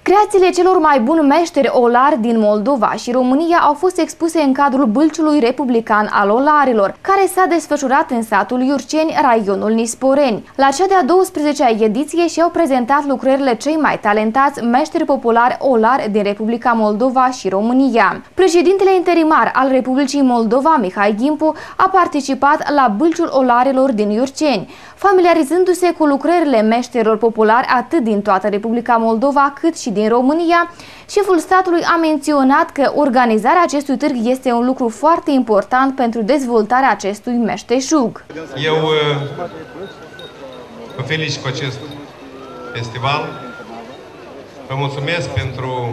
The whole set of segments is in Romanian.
Creațiile celor mai buni meșteri olari din Moldova și România au fost expuse în cadrul Bâlciului Republican al Olarilor, care s-a desfășurat în satul Iurceni, raionul Nisporeni. La cea de-a 12-a ediție și-au prezentat lucrările cei mai talentați meșteri populari olari din Republica Moldova și România. Președintele interimar al Republicii Moldova, Mihai Gimpu, a participat la Bâlciul Olarilor din Iurceni, familiarizându-se cu lucrările meșterilor populari atât din toată Republica Moldova cât și din România. Șeful statului a menționat că organizarea acestui târg este un lucru foarte important pentru dezvoltarea acestui meșteșug. Eu vă felicit cu acest festival. Vă mulțumesc pentru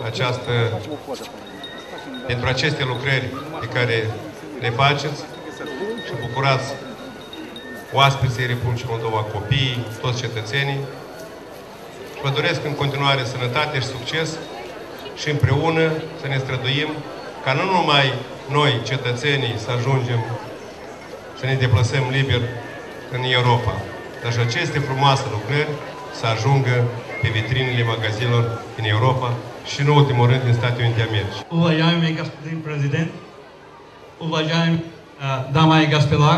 aceste lucrări pe care le faceți și bucurați oaspeții Republicii Moldova, copiii, toți cetățenii. Vă doresc în continuare sănătate și succes și împreună să ne străduim ca nu numai noi, cetățenii, să ajungem să ne deplasăm liber în Europa, dar și aceste frumoase lucrări să ajungă pe vitrinele magazinelor din Europa și, în ultimul rând, din Statele Unite Americii. Уважаемый господин президент, уважаемые дамы и господа,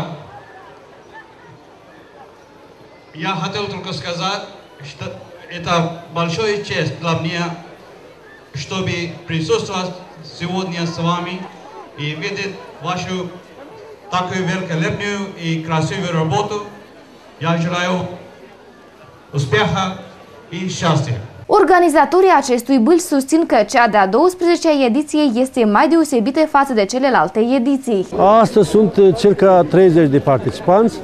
я хотел только сказать, что это большая честь для меня, чтобы присутствовать сегодня с вами и видеть вашу такую великолепную и красивую работу. Я желаю успеха и счастья. Organizatorii acestui Bâlci susțin că cea de-a 12-a ediție este mai deosebită față de celelalte ediții. Astăzi sunt circa 30 de participanți,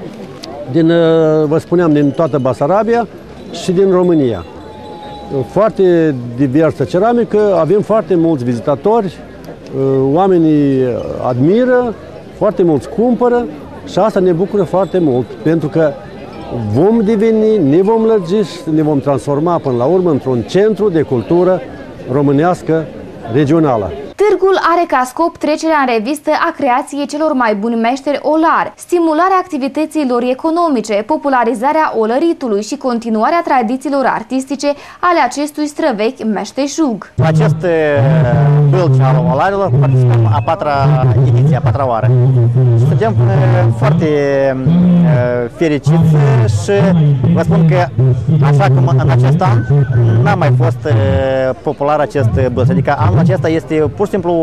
vă spuneam, din toată Basarabia și din România. Foarte diversă ceramică, avem foarte mulți vizitatori, oamenii admiră, foarte mulți cumpără și asta ne bucură foarte mult, pentru că vom deveni, ne vom lărgi, ne vom transforma până la urmă într-un centru de cultură românească regională. Târgul are ca scop trecerea în revistă a creației celor mai buni meșteri olari, stimularea activităților economice, popularizarea olăritului și continuarea tradițiilor artistice ale acestui străvechi meșteșug. Acest Bâlci al Olarilor participăm a patra oară. Suntem foarte fericiți și vă spun că, așa cum în acest an n-a mai fost popular acest Bâlci, adică anul acesta este pur și simplu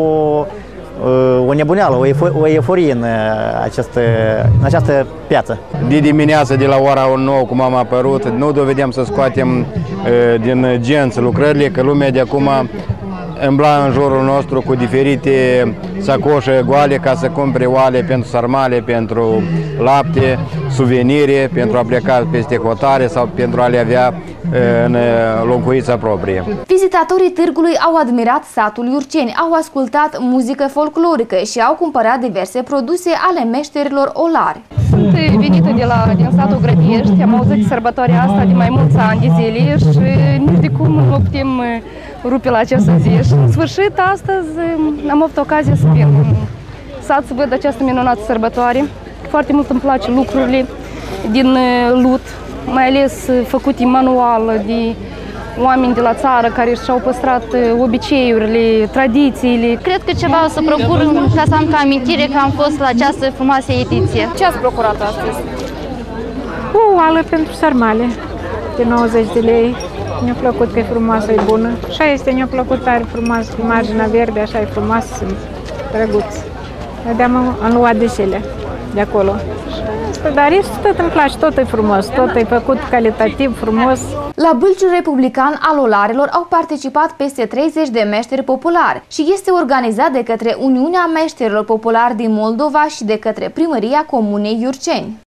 o nebuneală, o euforie în această piață. De dimineață, de la ora 9, cum am apărut, nu dovedeam să scoatem din genți lucrările, că lumea de acum îmbla în jurul nostru cu diferite sacoșe goale ca să cumpere oale pentru sarmale, pentru lapte, suvenire, pentru a pleca peste hotare sau pentru a le avea în locuința proprie. Vizitatorii târgului au admirat satul Iurceni, au ascultat muzică folclorică și au cumpărat diverse produse ale meșterilor olari. Sunt venită din satul Grădiești, am auzit de sărbătoarea asta de mai mulți ani de zile și nici de cum nu putem rupe la această zi. Și în sfârșit, astăzi am avut ocazia să vin în sat să văd această minunată sărbătoare. Foarte mult îmi place lucrurile din lut, mai ales făcute manual de oameni de la țară care și-au păstrat obiceiurile, tradițiile. Cred că ceva o să procur ca să am ca amintire că am fost la această frumoasă ediție. Ce ați procurat astăzi? O oală pentru sarmale de 90 de lei. Mi-a plăcut că e frumoasă, e bună. Așa este, mi-a plăcut, are frumoasă, marginea verde, așa e frumoasă, sunt drăguț. Am luat deșele de acolo. Dar tot îmi place, tot e frumos, tot e făcut calitativ, frumos. La Bâlciul Republican al Olarilor au participat peste 30 de meșteri populari și este organizat de către Uniunea Meșterilor Populari din Moldova și de către Primăria Comunei Iurceni.